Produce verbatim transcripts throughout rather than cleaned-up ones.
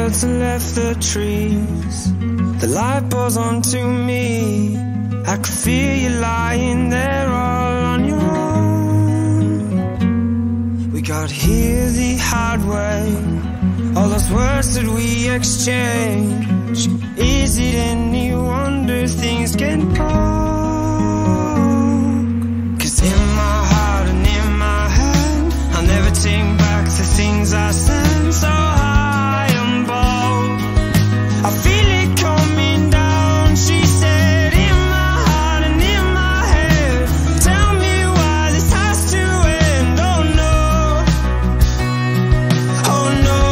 birds and left the trees. The light pours onto me. I could feel you lying there all on your own. We got here the hard way. All those words that we exchange. Is it any wonder things get cold? Cause in my heart and in my head, I'll never take back the things I said. So high and bold, I feel it coming down. She said, in my heart and in my head, tell me why this has to end. Oh no, oh no,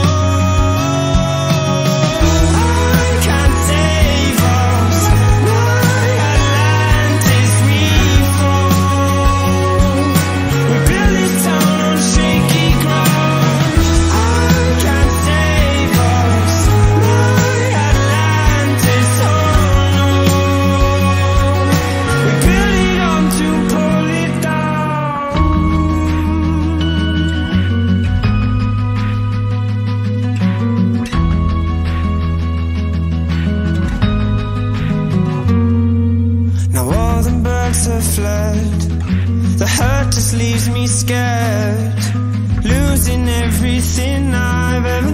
I can't save us. My Atlantis, we fall. We build this town on shaky ground. I can't save us. My Atlantis, oh no. We build it up to pull it down. Now all the birds have fled. The hurt just leaves me scared, losing everything I've ever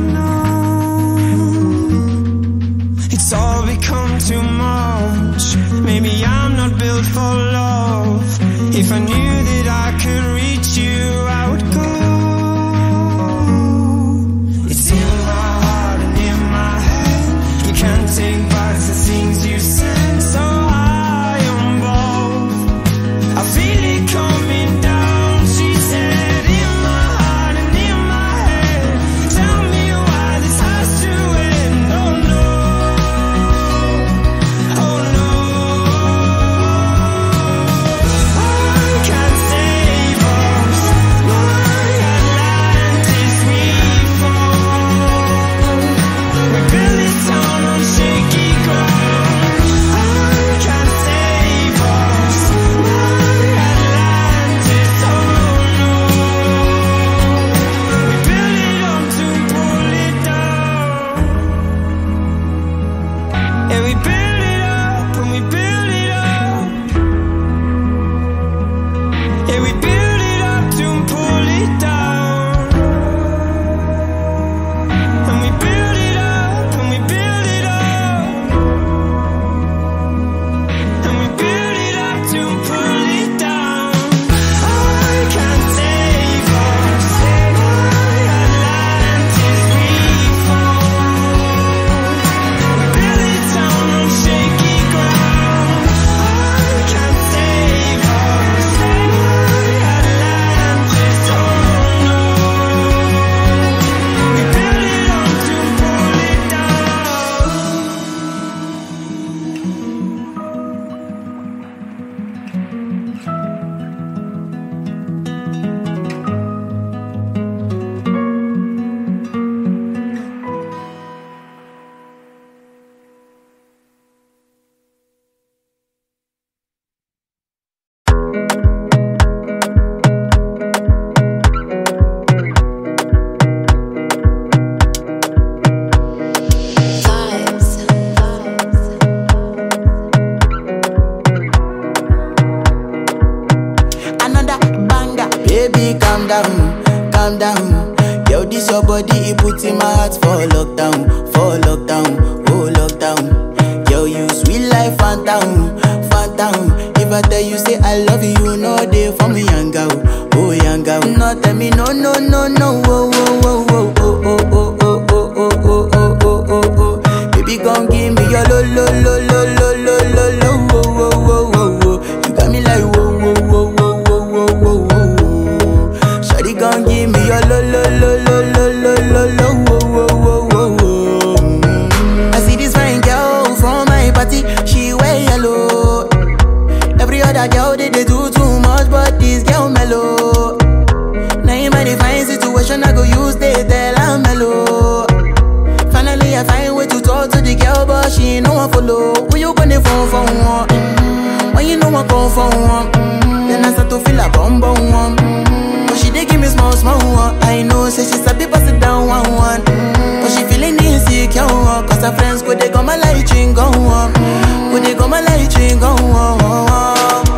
known. It's all become too much. Maybe I'm not built for love. If I knew that I could reach you, I would go. It's in my heart and in my head. You can't take back the things you said. So high on bold, I feel it coming down. She said, in my heart and in my head, tell me why this has to end. Oh no, oh no, I can't save us. My Atlantis, we fall. We build this town on shaky ground. I can't save us. My Atlantis, oh no. We build it up to pull it down. Yeah, we build it up and we build it up. Yeah, we build it up to pull it down. And we build it up and we build it up. And we build it up to pull it down. I can't save us. My Atlantis, we fall. We build this town on shaky ground. I can't save us. My Atlantis, oh no. We build it up to pull it down. Another banger. Baby, calm down, calm down. Yo, this your body, it puts in my heart for lockdown, for lockdown, oh lockdown. Yo, you sweet life, phantom, phantom. If I tell you say I love you, no day for me, young girl, oh young girl. No, tell me no, no, no, no, oh, oh, oh, oh, oh, oh, oh, oh, oh, oh, oh, oh, oh, oh, oh. Baby, gon' give me your lo, lo, lo, lo, lo, lo, lo, lo, oh, oh, oh, oh, oh. You got me like whoa, whoa, whoa, whoa, whoa, whoa, whoa, whoa. Shawty gon' give me your lo, lo, lo, lo, lo, lo, lo, lo, oh, oh, oh, oh, oh. Mm. I see this fine girl from my party, she wear yellow. Every other girl they, they do too much, but this girl mellow. Now in my divine situation, I go use they tell I'm mellow. Finally I find way to talk to the girl, but she ain't no one follow. Who you gonna phone for one? Mm-hmm. When you know I come for one, mm-hmm. Then I start to feel a bum bum one. Mm-hmm. But she dey give me small small one. I know say she's a bit pass it down one one. Mm-hmm. But she feeling inside. As a friends, go they come a light ring go on. Go they come a light ring go on.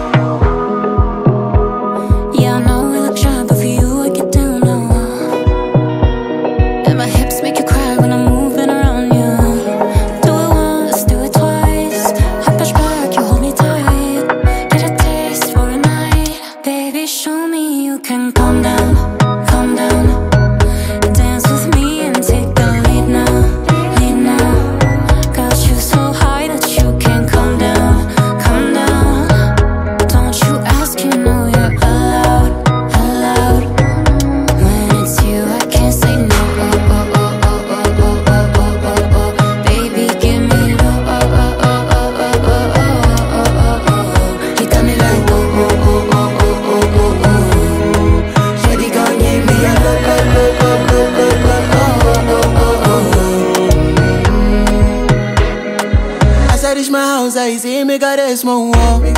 I say make her rest more.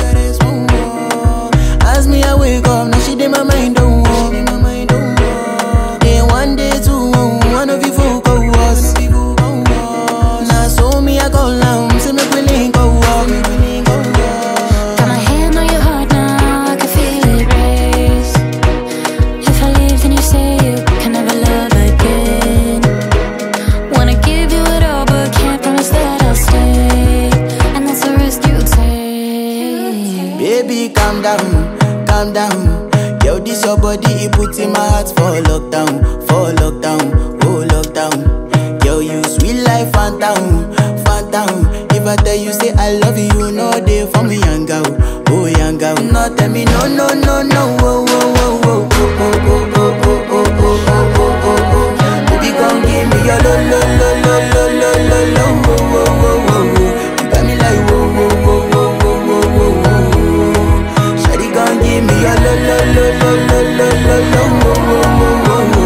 As me I wake up, now she did my mind don't walk. Then one day two, one of you folk go was. Now so me I go down, say me we link go walk. Got my hand on your heart now, I can feel it race. If I leave then you say you can never love again. Wanna give you it all but can't promise that I'll stay. Baby, calm down, calm down. Yo, this your body, it puts in my heart for lockdown, for lockdown, oh lockdown. Yo, you sweet life, phantom, phantom. If I tell you say I love you, no day for me, young girl, oh young girl. No, tell me no, no, no, no, oh, oh, oh, oh, oh, oh, oh, oh, oh, oh, oh, oh, oh, oh. Baby, come give me your lo, lo, lo, lo, lo, lo, lo, lo, oh, oh, oh, oh, oh. You got me like whoa, whoa, whoa, whoa. Give me a lo lo lo lo lo lo lo lo wo wo wo wo.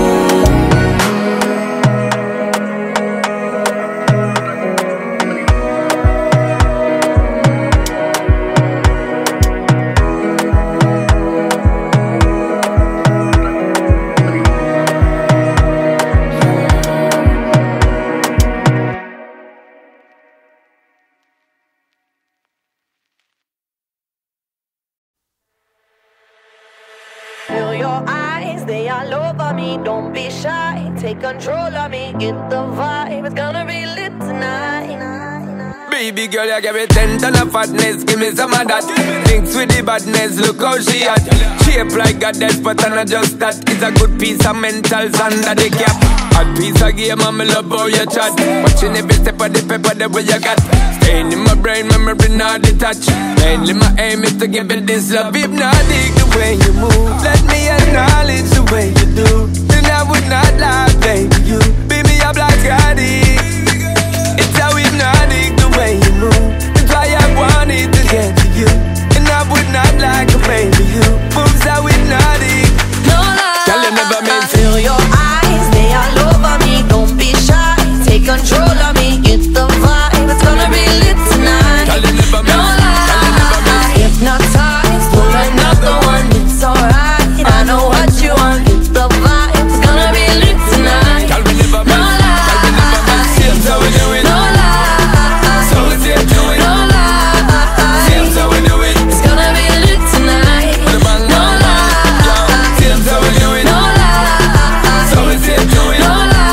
Don't be shy, take control of me, get the vibe, it's gonna be lit tonight. Baby girl, you give me ten ton of fatness, give me some of that. Thinks with the badness, look how she at. Shape like a death, but I'm not just that. It's a good piece of mentals under the cap. Hot piece of game, I'm love how you chat. Watching every step of the paper, the way you got. Staying in my brain, memory not detached. Mainly my aim is to give it this love. Hypnotic the way you move, let me acknowledge the way you do. Then I would not lie, baby, you beat me up like addict. It's how hypnotic the way you move. That's why I wanted to get to you. And I would not like a baby, you moves how hypnotic. No lie, girl, you never meant to. Feel your eyes, they all over me. Don't be shy, take control of me. Get the vibe, it's gonna be lit tonight. Girl, you never meant. No lie, hypnotized, pull another one. It's alright, I know what you want. Get the vibe, it's gonna be lit tonight. Girl, we never meant. No lie, girl, we never meant. Seems how we do it. no lie, so we say do it. no lie. Seems how we do it. It's gonna be lit tonight. With a bang, No bang, bang. lie, Seems how we do it. no lie. So we say do it. No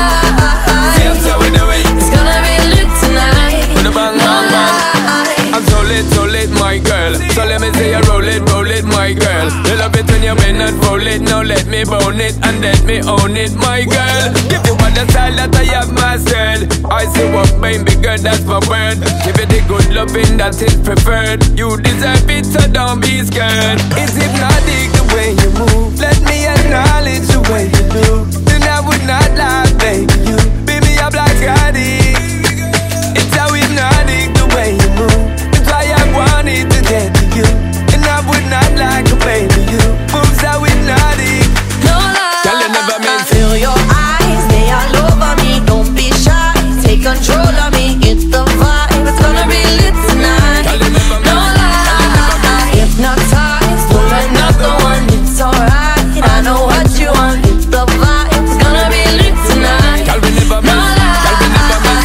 lie, Seems how we do it. it's gonna be lit tonight. With a bang, No bang, bang. lie. I'm so lit, so lit, my girl. So let me say you roll it, roll it, my girl. You love it when you bend and roll it. Now let me bone it and let me own it, my girl. Give you all the style that I have mastered. I say what baby girl, that's my word. Give you the good loving that is preferred. You deserve it, so don't be scared. It's hypnotic the way you move. Let me acknowledge the way you do. Then I would not lie, baby. You beat me up like addict. It's how hypnotic the way you move. That's why I wanted to get to you. And I would not like a baby, you moves how hypnotic. No lie, Girl, you never meant to. feel your eyes, they all over me. Don't be shy, take control of me. Get the vibe, it's gonna be lit tonight. Girl, you never meant. No lie, hypnotized, pull another one. It's alright, I know what you want. Get the vibe, it's gonna be lit tonight. Girl, we never No meant. Girl, we never meant.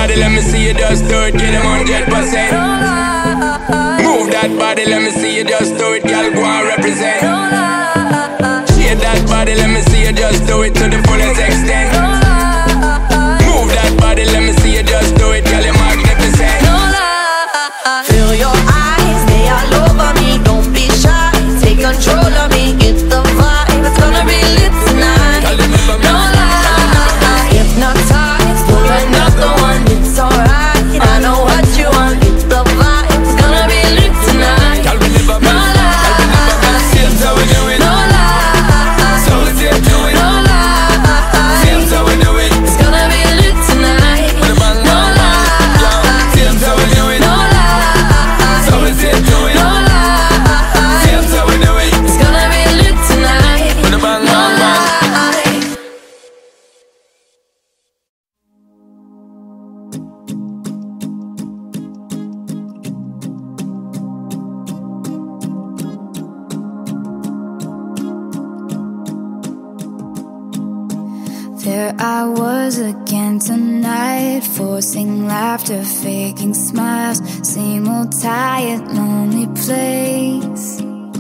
body, let me see you just do it, get them one hundred percent. Move that body, let me see you just do it, girl, go and represent. Shake that body, let me see you just do it to the fullest extent. Move that body, let me see you just do it, girl, you're magnificent. Feel your eyes, they all over me. Don't be shy, take control of me. Get the vibe, it's gonna be lit tonight. No lie, hypnotize, pull another one. It's alright, I know what you want. Get the vibe, it's gonna be lit tonight. No lie, seems how we do it. no lie, So we take to it. no lie, Seems how we do it. it's gonna be lit tonight. With a bang, No bang, bang. lie, Seems how we do it. no lie, So we take to it. no lie, Seems how we do it. it's gonna be lit tonight. With a bang, No bang, bang. lie. There I was again tonight, forcing laughter, faking smiles. Same old tired, lonely place.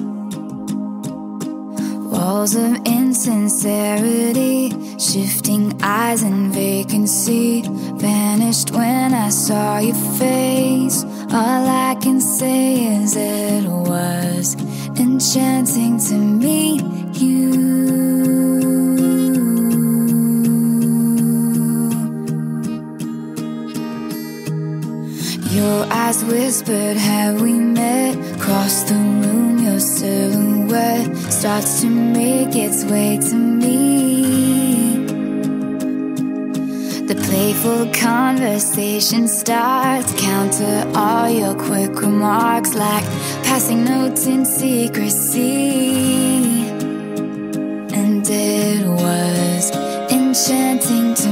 Walls of insincerity, shifting eyes and vacancy. Vanished when I saw your face. All I can say is it was enchanting to meet you. Your eyes whispered, have we met? Across the room, your silhouette starts to make its way to me. The playful conversation starts, counter all your quick remarks like passing notes in secrecy. And it was enchanting